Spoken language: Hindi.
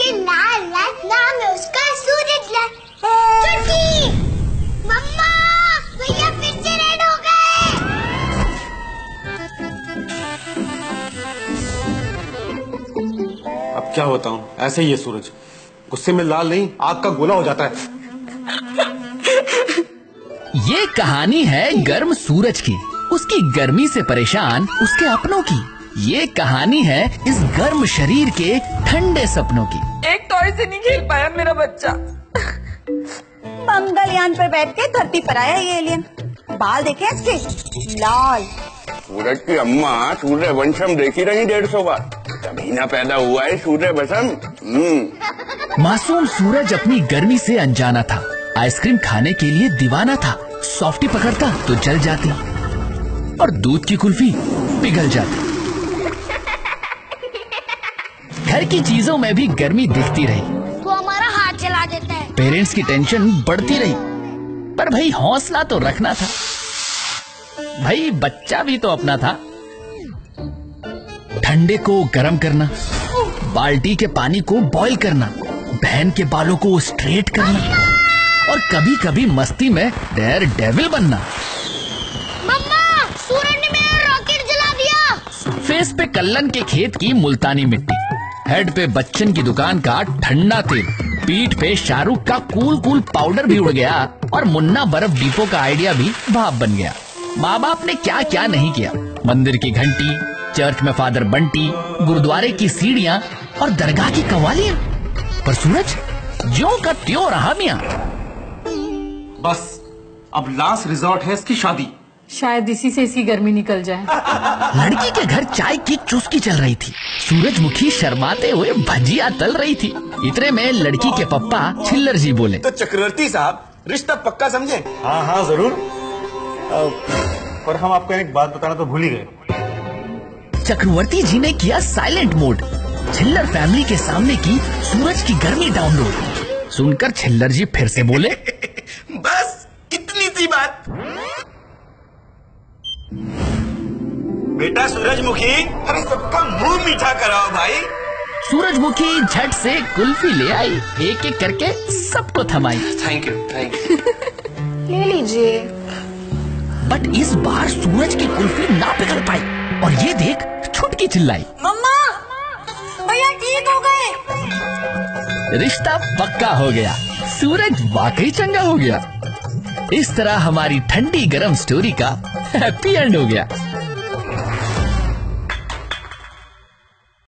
लेकिन लाल नाम है उसका सूरजलाल। छुट्टी। मम्मा भैया फिर से रेड हो गए। अब क्या बताऊं, ऐसे ही है सूरज, गुस्से में लाल नहीं आग का गोला हो जाता है। ये कहानी है गर्म सूरज की, उसकी गर्मी से परेशान उसके अपनों की। ये कहानी है इस गर्म शरीर के ठंडे सपनों की। एक टॉय से नहीं खेल पाया मेरा बच्चा। मंगलयान पर बैठ के धरती पर आया ये एलियन। बाल देखे इसके लाल। सूरज की अम्मा सूर्यवंशम देखी रही 150 बार, तभी ना पैदा हुआ है सूर्यवंशम। मासूम सूरज अपनी गर्मी से अनजाना था, आइसक्रीम खाने के लिए दीवाना था। सॉफ्टी पकड़ता तो जल जाती और दूध की कुल्फी पिघल जाती। घर की चीजों में भी गर्मी दिखती रही। तो हमारा हाथ चला देता है। पेरेंट्स की टेंशन बढ़ती रही, पर भाई हौसला तो रखना था। भाई बच्चा भी तो अपना था। ठंडे को गर्म करना, बाल्टी के पानी को बॉईल करना, बहन के बालों को स्ट्रेट करना और कभी कभी मस्ती में डेयर डेविल बनना। मम्मा सूरज ने मेरा रॉकेट जला दिया। फेस पे कल्लन के खेत की मुल्तानी मिट्टी, हेड पे बच्चन की दुकान का ठंडा तेल, पीठ पे शाहरुख का कूल कूल पाउडर भी उड़ गया और मुन्ना बर्फ डिपो का आइडिया भी भाप बन गया। माँ बाप ने क्या क्या नहीं किया, मंदिर की घंटी, चर्च में फादर बंटी, गुरुद्वारे की सीढ़ियाँ और दरगाह की कवालियाँ, पर सूरज ज्यों का त्यों रहा मियाँ। बस अब लास्ट रिजॉर्ट है इसकी शादी। शायद इसी से इसकी गर्मी निकल जाए। लड़की के घर चाय की चुस्की चल रही थी। सूरजमुखी शर्माते हुए भजिया तल रही थी। इतने में लड़की के पप्पा छिल्लर जी बोले, तो चक्रवर्ती साहब रिश्ता पक्का समझे? हाँ हाँ जरूर, पर हम आपको एक बात बताना तो भूल ही गए। चक्रवर्ती जी ने किया साइलेंट मोड। छिल्लर फैमिली के सामने की सूरज की गर्मी डाउनलोड। सुनकर छिल्लर जी फिर से बोले, बस इतनी सी बात। बेटा सूरजमुखी, अरे सबका मुंह मीठा कराओ भाई। सूरजमुखी झट से कुल्फी ले आई, एक एक करके सबको थमाई। Thank you thank you. ले लीजिए। बट इस बार सूरज की कुल्फी ना पिघल पाई और ये देख छुटकी चिल्लाई, मम्मा भैया ठीक हो गए। रिश्ता पक्का हो गया। सूरज वाकई चंगा हो गया। इस तरह हमारी ठंडी गरम स्टोरी का हैप्पी एंड हो गया।